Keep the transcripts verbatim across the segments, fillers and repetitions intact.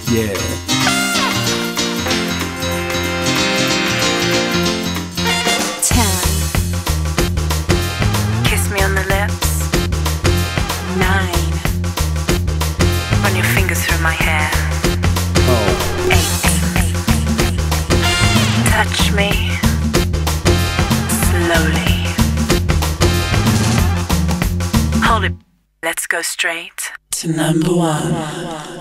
Yeah. Ten. Kiss me on the lips. Nine. Run your fingers through my hair. Oh. Eight. Touch me slowly. Hold it. Let's go straight to number one.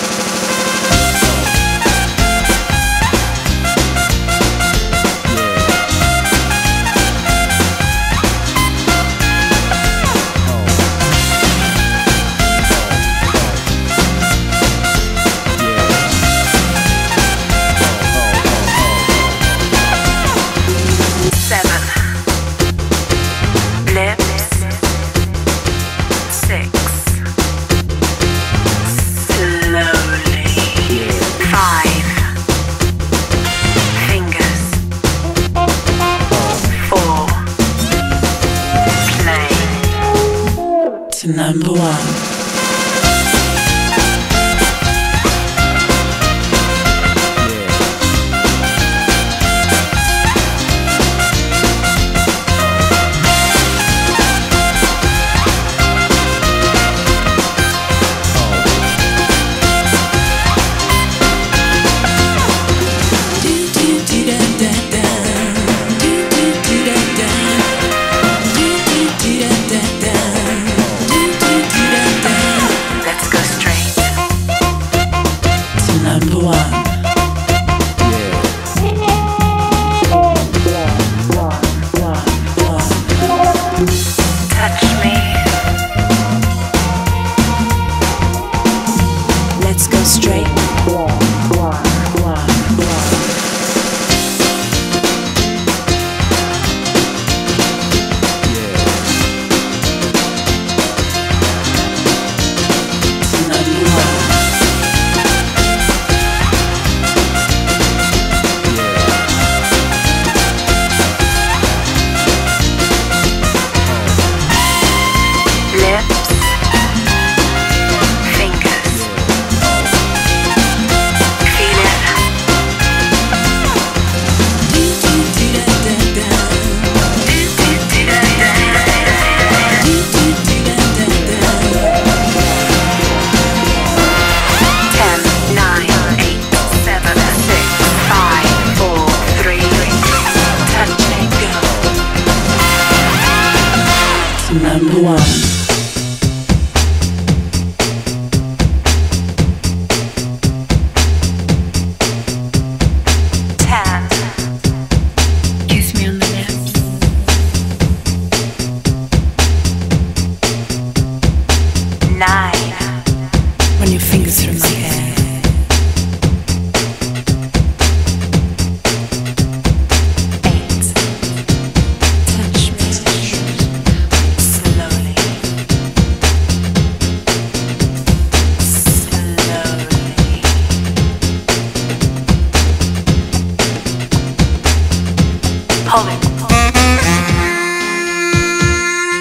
To number one. Straight. Number one. Ten. Kiss me on the lips. Nine. Run your fingers through my hair. Eight. Touch me. Slowly. Hold it.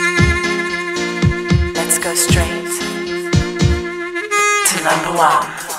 Let's go straight to number one.